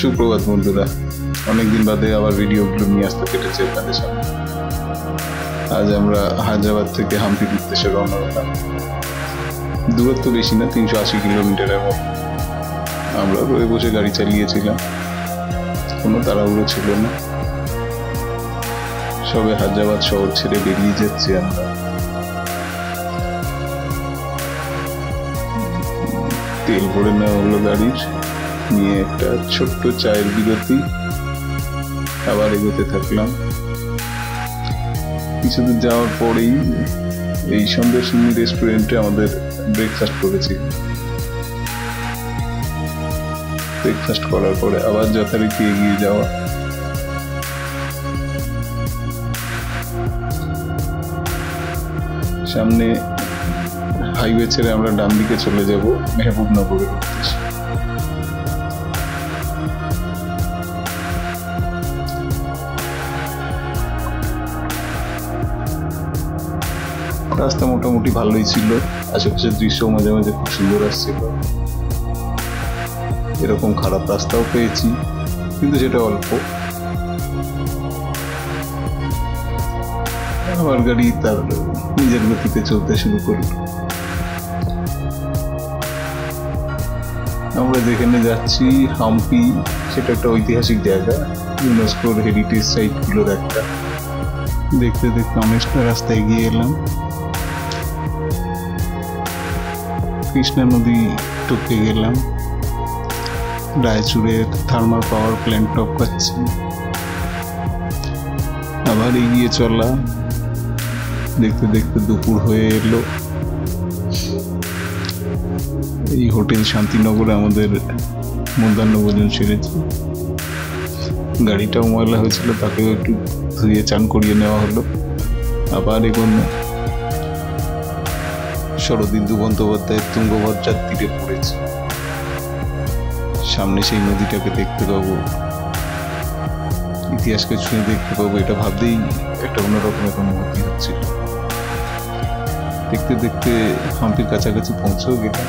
সুপ্রভাত বন্ধুরা, অনেকদিন বাদে আবার ভিডিওগুলো নিয়ে আসতে পেরেছি আপনাদের সামনে। আজ আমরা হায়দ্রাবাদ থেকে হাম্পির উদ্দেশ্যে রওনা হলাম। দূরত্ব বেশি না, 380 কিলোমিটারের মতো। আমরা রয়ে বসে গাড়ি চালিয়েছিলাম, কোনো তাড়াহুড়ো ছিল না। সবে হায়দ্রাবাদ শহর ছেড়ে বেরিয়ে যাচ্ছি আমরা। তেল ভরে নেওয়া হলো গাড়ির, নিয়ে একটা ছোট্ট চায়ের বিরতি, আবার এগোতে থাকলাম। কিছুদূর যাওয়ার পরেই এই সন্দেশনী রেস্টুরেন্টে আমাদের ব্রেকফাস্ট করেছি। ব্রেকফাস্ট করার পরে আবার যথারীতি এগিয়ে যাওয়া। সামনে হাইওয়ে ছেড়ে আমরা ডান দিকে চলে যাব মেহবুবনগরের উদ্দেশ্যে। রাস্তা মোটামুটি ভালোই ছিল, আশেপাশের দৃশ্য মাঝে মাঝে খুব সুন্দর আসছিল। এরকম খারাপ রাস্তাও পেয়েছি, কিন্তু সেটা অল্প। আমার গাড়ি তার নিজের গতিতে চলতে শুরু করল। আমরা যেখানে যাচ্ছি হাম্পি, সেটা একটা ঐতিহাসিক জায়গা, ইউনেস্কোর হেরিটেজ সাইটগুলোর একটা। দেখতে দেখতে অনেকটা রাস্তা এগিয়ে এলাম। কৃষ্ণা নদী টপকে গেলাম, রায়চুরের থার্মাল পাওয়ার প্ল্যান্ট টপকাচ্ছি। আবার এগিয়ে চলা, দেখতে দেখতে দুপুর হয়ে এলো। এই হোটেল শান্তিনগরে আমাদের মধ্যাহ্ন ভোজন সেরেছি। গাড়িটাও ময়লা হয়েছিল, তাকেও একটু ধুয়ে চান করিয়ে নেওয়া হলো। আবার এগোনো। শরদিন্দু বন্দ্যোপাধ্যায়ের তুঙ্গভদ্রার তীরে পড়েছে। সামনে সেই নদীটাকে দেখতে পাবো, ইতিহাসকে ছুঁয়ে দেখতে পাবো, এটা ভাবতেই একটা অন্যরকম এক অনুভূতি হচ্ছিল। দেখতে দেখতে হাম্পির কাছাকাছি পৌঁছেও গেলাম।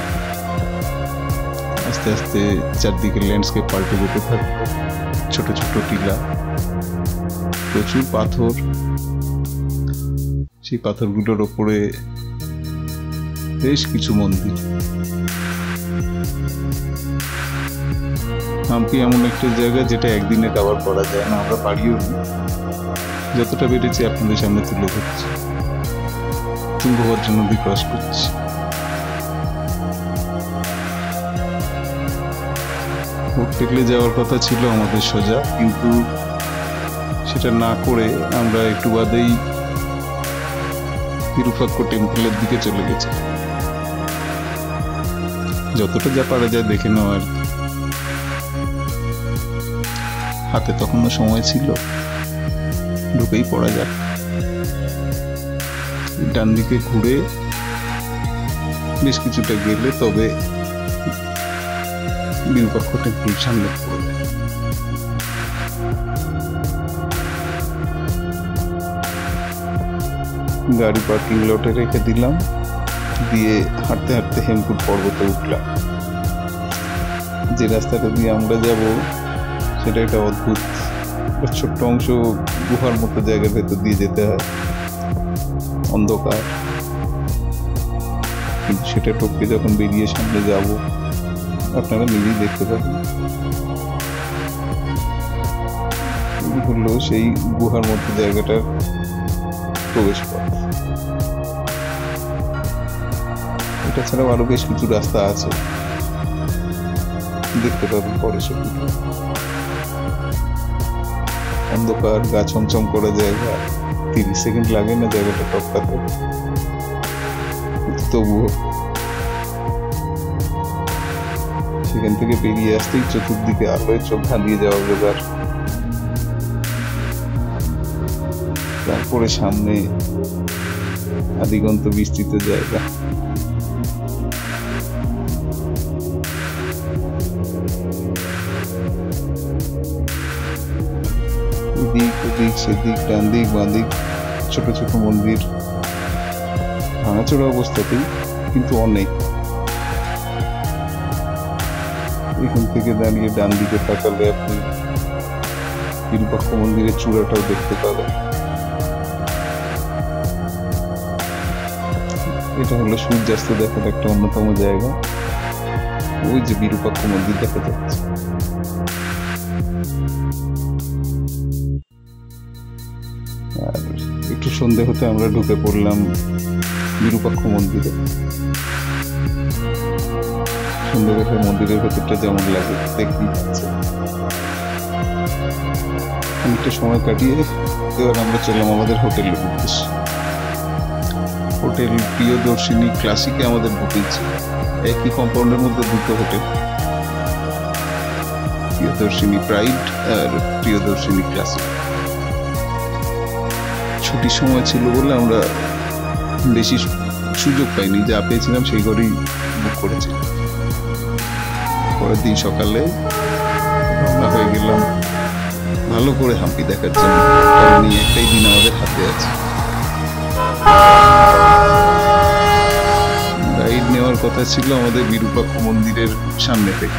আস্তে আস্তে চারদিকে ল্যান্ডস্কেপ পাল্টে যেতে থাকলো। ছোট ছোট টিলা, প্রচুর পাথর, সেই পাথরগুলোর ওপরে বেশ কিছু মন্দির। হাম্পি এমন একটা জায়গা যেটা একদিনে কভার করা যায় না, আমরা পারিও না। যতটা বেড়েছি আপনাদের সামনে তুলে ধরছি। তুঙ্গভদ্রা নদী ক্রস করছি। হোটেলে যাওয়ার কথা ছিল আমাদের সোজা, কিন্তু সেটা না করে আমরা একটু বাদেই বিরূপাক্ষ টেম্পলের দিকে চলে গেছি। যতটা যা পারা যায় দেখে নেওয়া আর কি। হাতে তখনও সময় ছিল, ঢুকেই পড়া যাক। ডান দিকে ঘুরে বেশ কিছুটা গেলে তবে বিরূপাক্ষ টেম্পল সামনে পড়বে। গাড়ি পার্কিং লটে রেখে দিলাম, দিয়ে হাঁটতে হাঁটতে হেমকুট পর্বতে উঠলাম। যে রাস্তাটা দিয়ে আমরা যাব সেটা একটা অদ্ভুত ছোট্ট অংশ, গুহার মতো জায়গার ভেতর দিয়ে যেতে হয়। অন্ধকার, কিন্তু সেটা টপকে যখন বেরিয়ে সামনে যাব আপনারা নিজেই দেখতে পাবেন। হলো সেই গুহার মতো জায়গাটার প্রবেশ পথ। এটা ছাড়াও আরো বেশ কিছু রাস্তা আছে, দেখতে পাবেন পরে সেগুলো। অন্ধকার, গা ছমছম করা জায়গা, 30 সেকেন্ড লাগে না জায়গাটা টপকাতে, তবুও সেখান থেকে বেরিয়ে আসতেই চতুর্দিকে আলোয় চোখ ধাঁধিয়ে যাওয়া জোগাড়। তারপরে সামনে আদিগন্ত বিস্তৃত জায়গা। এদিক ওদিক, সেদিক, ডান দিক বাঁ দিক, ছোট ছোট মন্দির, ভাঙাচোরা অবস্থাতেই, কিন্তু অনেক। এখান থেকে দাঁড়িয়ে ডান দিকে তাকালে আপনি বিরূপাক্ষ মন্দিরের চূড়াটাও দেখতে পাবেন। এটা হলো সূর্যাস্ত দেখার একটা অন্যতম জায়গা। ওই যে বিরূপাক্ষ মন্দির দেখা যাচ্ছে। আর একটু সন্ধে হতে আমরা ঢুকে পড়লাম বিরূপাক্ষ মন্দিরে। সুন্দর দেখে মন্দিরের ভেতরটা যেমন লাগে দেখতেই পাচ্ছে। অনেকটা সময় কাটিয়ে এবার আমরা চললাম আমাদের হোটেলের উদ্দেশ্যে। হোটেল প্রিয়দর্শিনী ক্লাসিকে আমাদের বুকিং ছিল। একই কম্পাউন্ডের মধ্যে দুটো হোটেল, প্রিয়দর্শিনী প্রাইড আর প্রিয়দর্শিনী ক্লাসিক। ছুটির সময় ছিল বলে আমরা বেশি সুযোগ পাইনি, যা পেয়েছিলাম সেই ঘরেই বুক করেছিলাম। পরের দিন সকালে রওনা হয়ে গেলাম ভালো করে হাম্পি দেখার জন্য, কারণ এই একটাই দিন আমাদের হাতে আছে। গাইড নেওয়ার কথা ছিল আমাদের বিরূপাক্ষ মন্দিরের সামনে থেকে।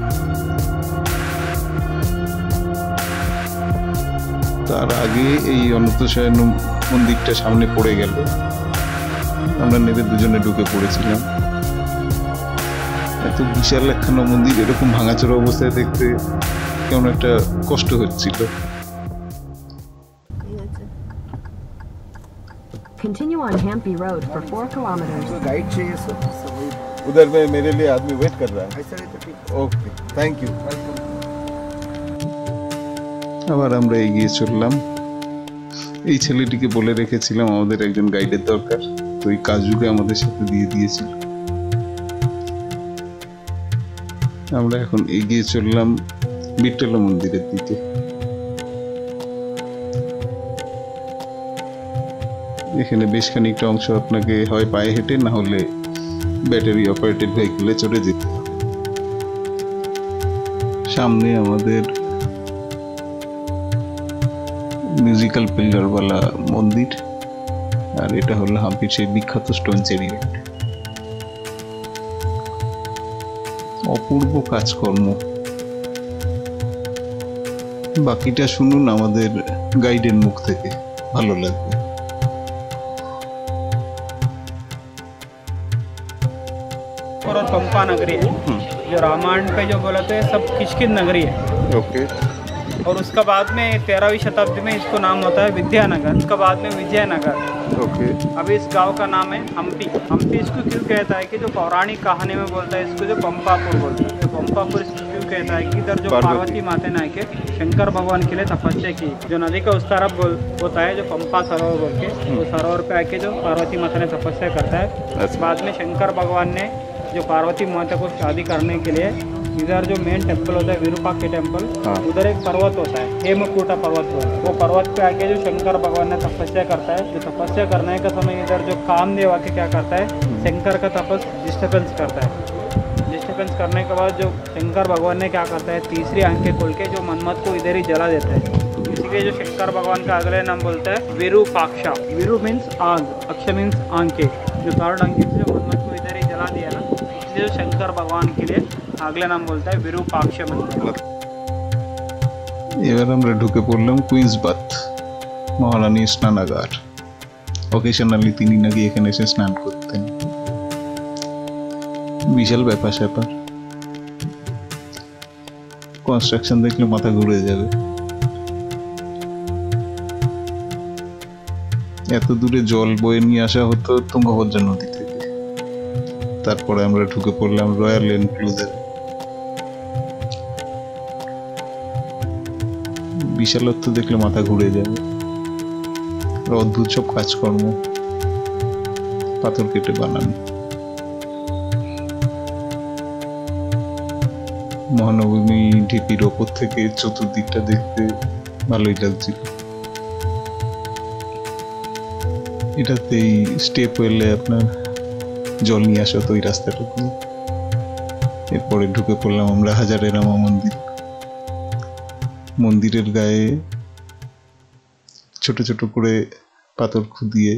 তার আগে এই অনন্তশয়ন মন্দিরটা সামনে পড়ে গেল, আমরা নেমে দুজনে ঢুকে পড়েছিলাম। এত বিশাল একখানা মন্দির এরকম ভাঙাচোরা অবস্থায় দেখতে কেমন একটা কষ্ট হচ্ছিল। Continue on Hampi Road for 4 kilometers. Guide चाहिए सर। उधर में मेरे लिए आदमी वेट कर रहा है। ऐसा नहीं तो ठीक। Okay, thank you. আবার আমরা এগিয়ে চললাম। এই ছেলেটিকে বলে রেখেছিলাম আমাদের একজন গাইডের দরকার, তো এই কাজুকে আমাদের সাথে দিয়ে দিয়েছিল। আমরা এখন এগিয়ে চললাম বিট্ঠল মন্দিরের দিকে। এখানে বেশ খানিকটা অংশ আপনাকে হয় পায়ে হেঁটে না হলে ব্যাটারি অপারেটেড ভেহিকলে চড়ে যেতে হবে। সামনে আমাদের মিউজিক্যাল পিলারওয়ালা মন্দির, আর এটা হলো হাম্পির সেই বিখ্যাত স্টোন চ্যারিয়ট। অপূর্ব কাজকর্ম। বাকিটা শুনুন আমাদের গাইডের মুখ থেকে, ভালো লাগবে। और पंपा नगरी है, जो रामायण पे जो बोला थे सब किष्किंध नगरी है। ओके। और उसका बाद में 13वीं शताब्दी में इसको नाम होता है विद्यानगर, उसका बाद में विजयनगर। ओके। अभी इस गांव का नाम है हम्पी। हम्पी इसको क्यों कहता है कि जो पौराणिक कहानी में बोलता है इसको जो पंपापुर बोलता है। तो पंपापुर इसको क्यों कहता है कि इधर जो पार्वती माता ने आके शंकर भगवान के लिए तपस्या की, जो नदी का उस तरफ होता है जो पंपा सरोवर बोल के, वो सरोवर पे आके जो पार्वती माता ने तपस्या करता है। बाद में शंकर भगवान ने जो पार्वती माता को शादी करने के लिए इधर जो मेन टेम्पल होता है विरूपाक्ष टेम्पल, उधर एक पर्वत होता है हेमकूटा पर्वत होता है। वो पर्वत पे आके जो शंकर भगवान ने तपस्या करता है, जो तपस्या करने का समय इधर जो कामदेव आके क्या करता है, शंकर का तपस डिस्टर्बेंस करता है। डिस्टर्बेंस करने के बाद जो शंकर भगवान ने क्या करता है, तीसरी आंखें खोल के जो मनमत को इधर ही जला देता है। इसलिए जो शंकर भगवान का अगले नाम बोलता है विरूपाक्षा। विरू मीन्स आग, अक्ष मीन्स आंखें। जो थर्ड आंखें से जो मनमत को इधर ही जला दिया ना, इसलिए शंकर भगवान के लिए अगले नाम बोलता है विरूपाक्ष मंदिर। এবার আমরা ঢুকে পড়লাম কুইন্স বাথ, মহারানী স্নানাগার। অকেশনালি তিনি নাকি এখানে এসে স্নান করতেন। বিশাল ব্যাপার স্যাপার, কনস্ট্রাকশন দেখলে মাথা ঘুরে যাবে। এত দূরে জল বয়ে নিয়ে আসা হতো তুঙ্গভদ্রা নদী থেকে। তারপরে আমরা ঢুকে পড়লাম রয়্যাল এনক্লুজে। বিশালত্ব দেখলে মাথা ঘুরে যাবে। অদ্ভুত সব কাজকর্ম, পাথর কেটে বানানো। মহানবমী ঢিপির ওপর থেকে চতুর্দিকটা দেখতে ভালোই লাগছিল। এটাতেই স্টেপ ওয়েলে আপনার জল নিয়ে আসা তো ওই রাস্তাটা দিয়ে। এরপরে ঢুকে পড়লাম আমরা হাজারে রামা মন্দির। মন্দিরের গায়ে ছোট ছোট করে পাথর খুদিয়ে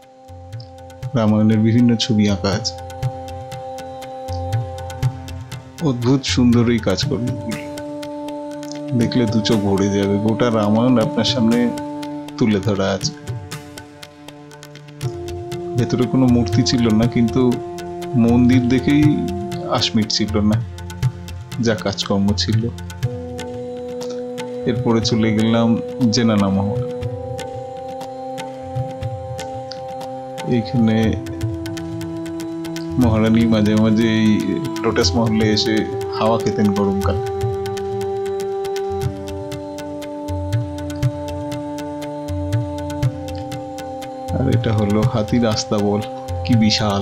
রামায়ণের বিভিন্ন ছবি আঁকা আছে। অদ্ভুত সুন্দর এই কাজকর্মগুলি দেখলে দু চোখ ভরে যাবে। গোটা রামায়ণ আপনার সামনে তুলে ধরা আছে। ভেতরে কোনো মূর্তি ছিল না, কিন্তু মন্দির দেখেই আশমিট ছিল না, যা কাজকর্ম ছিল। এরপরে চলে গেলাম জেনানা মহল। এইখানে মহারানী মাঝে মাঝে এই লোটাস মহলে এসে হাওয়া খেতেন গরমকাল। আর এটা হলো হাতির আস্তাবল, কি বিশাল।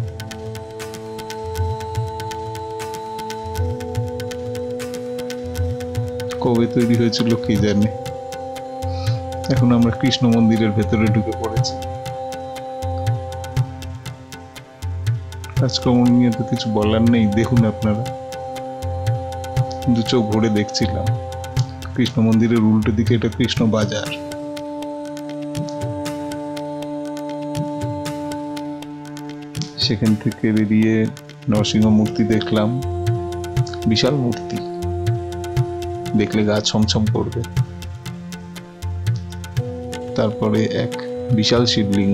কবে তৈরি হয়েছিল কে জানে। এখন আমরা কৃষ্ণ মন্দিরের ভেতরে ঢুকে পড়েছি। কাজকর্ম নিয়ে তো কিছু বলার নেই, দেখুন আপনারা। দু চোখ ভরে দেখছিলাম। কৃষ্ণ মন্দিরের উল্টো দিকে এটা কৃষ্ণ বাজার। সেখান থেকে বেরিয়ে নরসিংহ মূর্তি দেখলাম, বিশাল মূর্তি, দেখলে গা ছমছম করবে। তারপরে এক বিশাল শিবলিঙ্গ।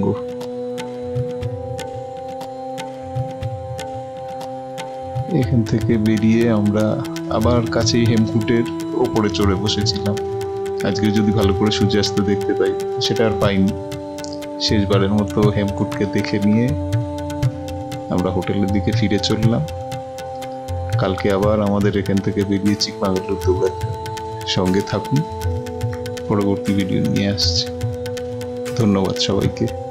এখান থেকে বেরিয়ে আমরা আবার কাছেই হেমকূটের ওপরে চড়ে বসেছিলাম। আজকে যদি ভালো করে সূর্যাস্ত দেখতে পাই, সেটা আর পাইনি। শেষবারের মতো হেমকূটকে দেখে নিয়ে আমরা হোটেলের দিকে ফিরে চললাম। কালকে আবার আমাদের এখান থেকে বেরিয়ে চিকমাগালুর দৌড়াতে। সঙ্গে থাকুন, পরবর্তী ভিডিও নিয়ে আসছি। ধন্যবাদ সবাইকে।